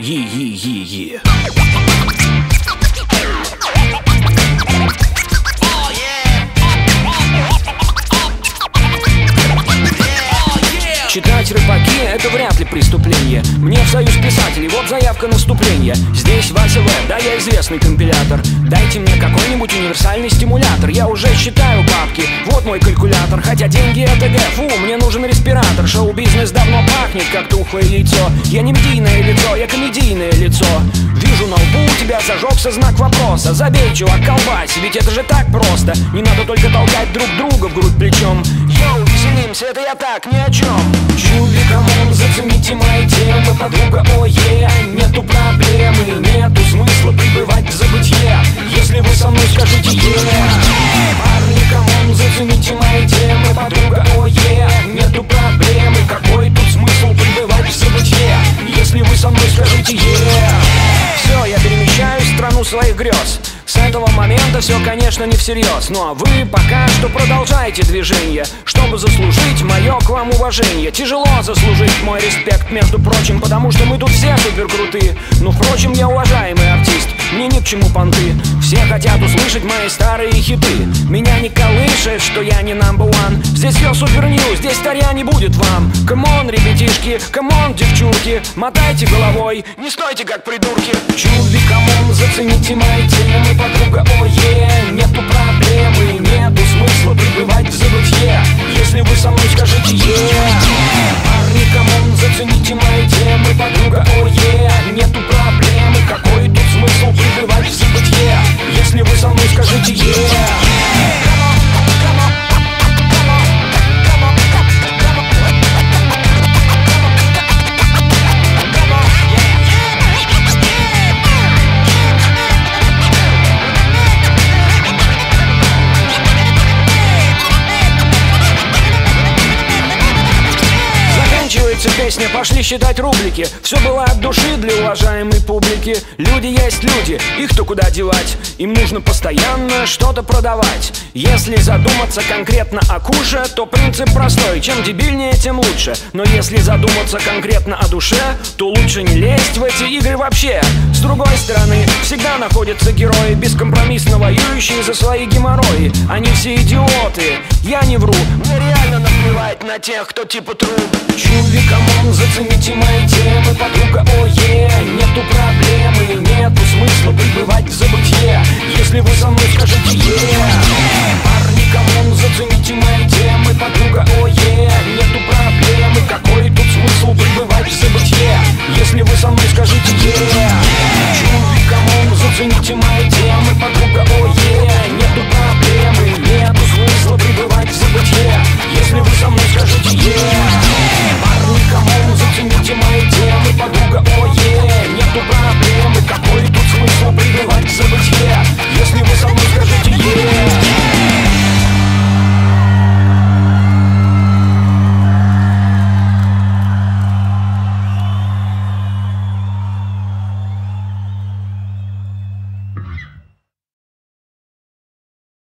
Е-е-е-е. Читать рыбаки — это вряд ли преступление. Мне в союз писателей, вот заявка на вступление. Здесь Вася В, да, я известный компилятор. Дайте мне какой-нибудь универсальный стимулятор. Я уже считаю бабки, вот мой калькулятор. Хотя деньги — это г, фу, мне нужен респиратор. Шоу-бизнес давно пахнет, как тухлое яйцо. Я не медийное лицо, я комедийное лицо. Вижу на лбу у тебя зажегся знак вопроса. Забей, чувак, колбась, ведь это же так просто. Не надо только толкать друг друга в грудь плечом. Йоу, веселимся, это я так, ни о чем. Чуви, камон, зацените мои темы, подруга, ое, нету проблемы, нету смысла пребывать в забытье, если вы со мной скажите парни, камон, зацените мои темы, подруга, ое, нету проблемы, какой тут смысл пребывать в забытье, если вы со мной скажите Все, я перемещаюсь в страну своих грез. С этого момента все, конечно, не всерьез. Ну а вы пока что продолжайте движение, чтобы заслужить мое к вам уважение. Тяжело заслужить мой респект, между прочим, потому что мы тут все супер крутые. Ну, впрочем, я уважаемый артист, мне ни к чему понты. Все хотят услышать мои старые хиты. Меня не колышет, что я не number one. Здесь все супер нью, здесь старья не будет вам. Камон, ребятишки, камон, девчурки, мотайте головой, не стойте как придурки. Чуви, камон, зацените мои темы, подруга, ое, нету проблемы, нету смысла пребывать в забытье, если вы со мной скажите парни, камон, зацените мои темы, подруга, ое, нету проблемы, какой тут смысл пребывать в забытье, если вы со мной скажите песня, пошли считать рублики. Все было от души для уважаемой публики. Люди есть люди, их-то куда девать? Им нужно постоянно что-то продавать. Если задуматься конкретно о куше, то принцип простой: чем дебильнее, тем лучше. Но если задуматься конкретно о душе, то лучше не лезть в эти игры вообще. С другой стороны, всегда находятся герои, бескомпромиссно воюющие за свои геморрои. Они все идиоты, я не вру, мне реально наплевать на тех, кто типа труб. Чуви, камон, зацените мои темы, подруга, ое, нету проблемы, нету смысла пребывать в забытье, если вы со мной скажете